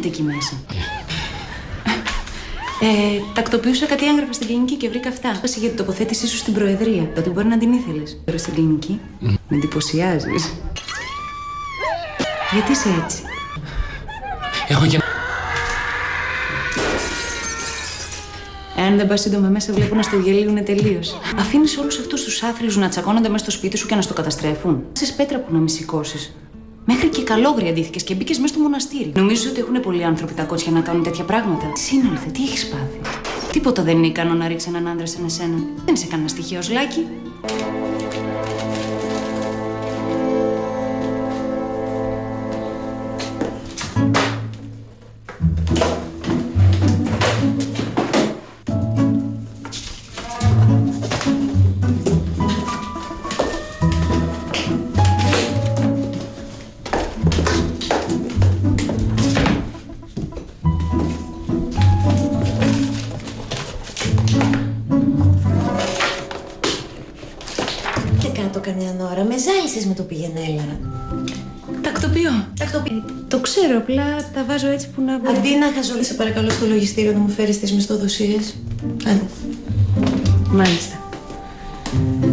γίνεται εκεί μέσα? Τακτοποιούσα κάτι έγγραφα στην κλινική και βρήκα αυτά. Πες για την τοποθέτησή σου στην Προεδρία. Ότι μπορεί να την ήθελες. Τώρα στην κλινική. Με εντυπωσιάζεις. Γιατί είσαι έτσι? Έχω και... Εάν δεν πας σύντομα μέσα, βλέπω να στο διαλύουνε τελείως. Αφήνεις όλους αυτούς τους άθλιους να τσακώνονται μέσα στο σπίτι σου και να στο καταστρέφουν. Σε πέτρα που να μη σηκώσεις. Μέχρι και καλόγρια αντίθηκες και μπήκες μέσα στο μοναστήρι. Νομίζεις ότι έχουν πολλοί άνθρωποι τα κότσια να κάνουν τέτοια πράγματα? Σύνολθε, τι έχεις πάθει? Τίποτα δεν είναι ικανό να ρίξει έναν άντρα σαν εσένα. Δεν είσαι κανένα στοιχείο Λάκη. Καμιά ώρα. Με ζάλισες με το πηγενέλα. Τακτοποιώ. Το ξέρω, απλά τα βάζω έτσι που να μπορεί. Αντί να χαζόλει, σε παρακαλώ στο λογιστήριο να μου φέρεις τις μισθοδοσίες. Άντε. Μάλιστα.